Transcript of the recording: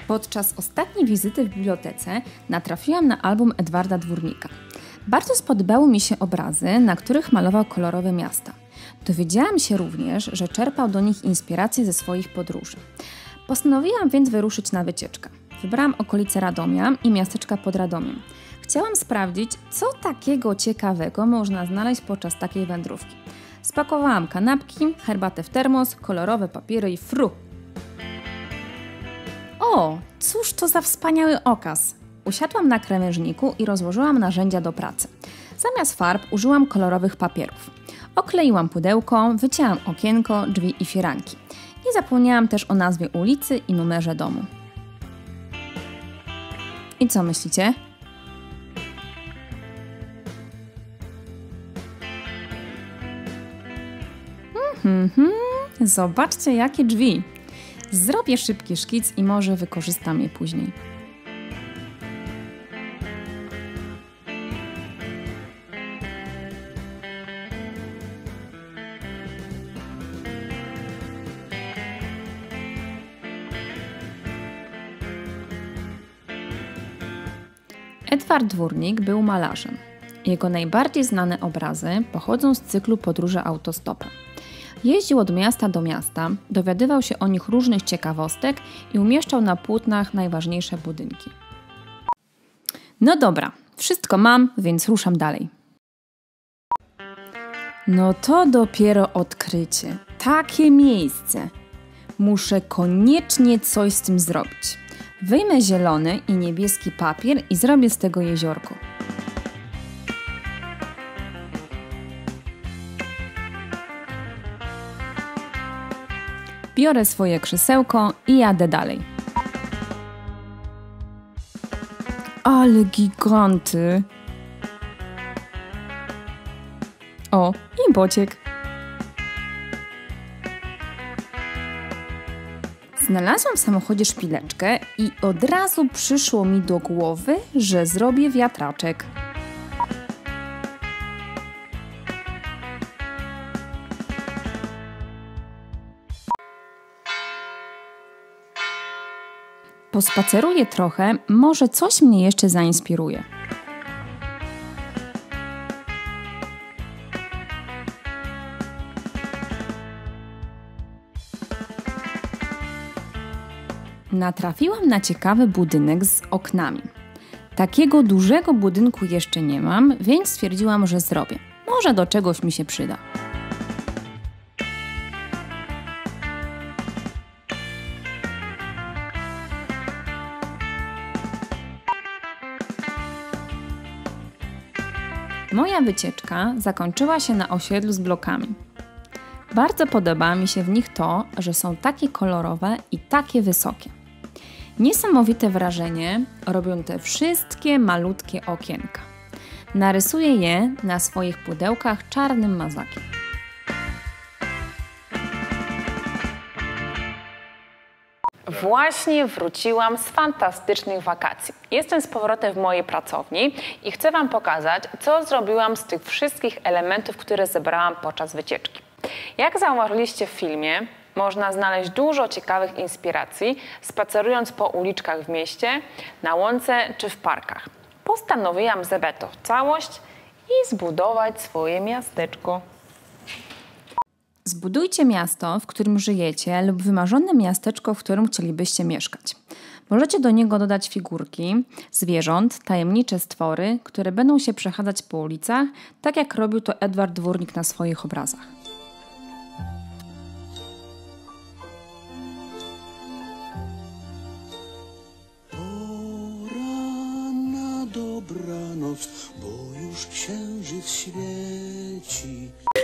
Podczas ostatniej wizyty w bibliotece natrafiłam na album Edwarda Dwórnika. Bardzo spodobały mi się obrazy, na których malował kolorowe miasta. Dowiedziałam się również, że czerpał do nich inspiracje ze swoich podróży. Postanowiłam więc wyruszyć na wycieczkę. Wybrałam okolice Radomia i miasteczka pod Radomiem. Chciałam sprawdzić, co takiego ciekawego można znaleźć podczas takiej wędrówki. Spakowałam kanapki, herbatę w termos, kolorowe papiery i fru! O, cóż to za wspaniały okaz! Usiadłam na krawężniku i rozłożyłam narzędzia do pracy. Zamiast farb użyłam kolorowych papierów. Okleiłam pudełko, wycięłam okienko, drzwi i firanki. Nie zapomniałam też o nazwie ulicy i numerze domu. I co myślicie? Zobaczcie, jakie drzwi! Zrobię szybki szkic i może wykorzystam je później. Edward Dwórnik był malarzem. Jego najbardziej znane obrazy pochodzą z cyklu Podróże autostopem. Jeździł od miasta do miasta, dowiadywał się o nich różnych ciekawostek i umieszczał na płótnach najważniejsze budynki. No dobra, wszystko mam, więc ruszam dalej. No to dopiero odkrycie. Takie miejsce. Muszę koniecznie coś z tym zrobić. Wyjmę zielony i niebieski papier i zrobię z tego jeziorko. Biorę swoje krzesełko i jadę dalej. Ale giganty! O, i bociek. Znalazłam w samochodzie szpileczkę i od razu przyszło mi do głowy, że zrobię wiatraczek. Pospaceruję trochę, może coś mnie jeszcze zainspiruje. Natrafiłam na ciekawy budynek z oknami. Takiego dużego budynku jeszcze nie mam, więc stwierdziłam, że zrobię. Może do czegoś mi się przyda. Moja wycieczka zakończyła się na osiedlu z blokami. Bardzo podoba mi się w nich to, że są takie kolorowe i takie wysokie. Niesamowite wrażenie robią te wszystkie malutkie okienka. Narysuję je na swoich pudełkach czarnym mazakiem. Właśnie wróciłam z fantastycznych wakacji. Jestem z powrotem w mojej pracowni i chcę Wam pokazać, co zrobiłam z tych wszystkich elementów, które zebrałam podczas wycieczki. Jak zauważyliście w filmie, można znaleźć dużo ciekawych inspiracji, spacerując po uliczkach w mieście, na łące czy w parkach. Postanowiłam zebrać to w całość i zbudować swoje miasteczko. Zbudujcie miasto, w którym żyjecie lub wymarzone miasteczko, w którym chcielibyście mieszkać. Możecie do niego dodać figurki, zwierząt, tajemnicze stwory, które będą się przechadzać po ulicach, tak jak robił to Edward Dwórnik na swoich obrazach. Pora na dobranoc, bo już księżyc świeci.